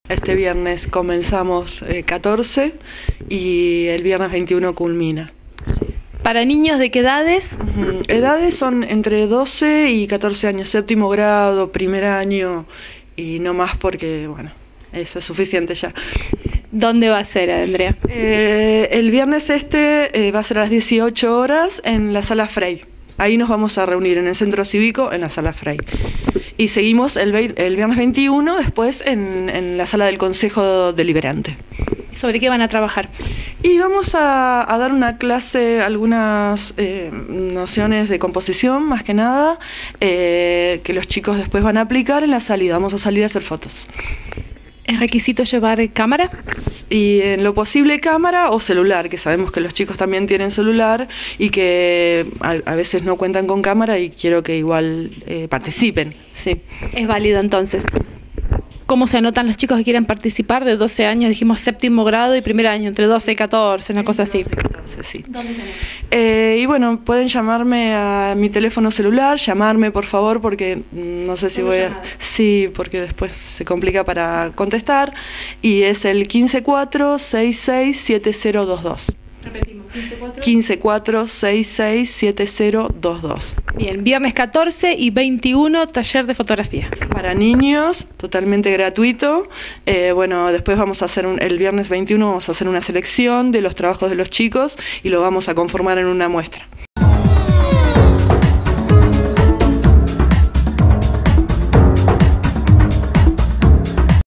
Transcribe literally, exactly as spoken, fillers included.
Este viernes comenzamos eh, catorce y el viernes veintiuno culmina. ¿Para niños de qué edades? Uh-huh. Edades son entre doce y catorce años, séptimo grado, primer año y no más porque, bueno, eso es suficiente ya. ¿Dónde va a ser, Andrea? Eh, el viernes este eh, va a ser a las dieciocho horas en la Sala Frey. Ahí nos vamos a reunir en el Centro Cívico, en la Sala Frey. Y seguimos el, el viernes veintiuno después en, en la Sala del Consejo Deliberante. ¿Sobre qué van a trabajar? Y vamos a, a dar una clase, algunas eh, nociones de composición, más que nada, eh, que los chicos después van a aplicar en la salida. Vamos a salir a hacer fotos. ¿Es requisito llevar cámara? Y en lo posible cámara o celular, que sabemos que los chicos también tienen celular y que a, a veces no cuentan con cámara y quiero que igual eh, participen. Sí. Es válido entonces. ¿Cómo se anotan los chicos que quieren participar de doce años? Dijimos séptimo grado y primer año, entre doce y catorce, una cosa así. doce y catorce, sí. ¿Dónde tenemos? Eh, y bueno, pueden llamarme a mi teléfono celular, llamarme por favor, porque no sé si voy a... Sí, porque después se complica para contestar. Y es el quince cuatro sesenta y seis setenta veintidós. Repetimos, quince cuatro sesenta y seis setenta veintidós. Bien, viernes catorce y veintiuno, taller de fotografía. Para niños, totalmente gratuito. Eh, bueno, después vamos a hacer, un, el viernes veintiuno vamos a hacer una selección de los trabajos de los chicos y lo vamos a conformar en una muestra.